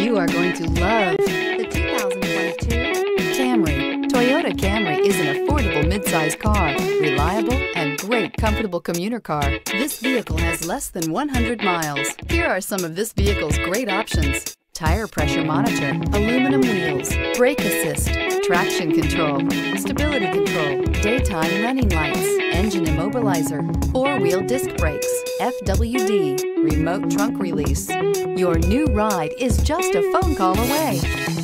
You are going to love the 2022 Camry. Toyota Camry is an affordable midsize car, reliable and great comfortable commuter car. This vehicle has less than 100 miles. Here are some of this vehicle's great options: tire pressure monitor, aluminum wheels, brake assist, traction control, stability control, daytime running lights, engine immobilizer, four-wheel disc brakes, FWD, remote trunk release. Your new ride is just a phone call away.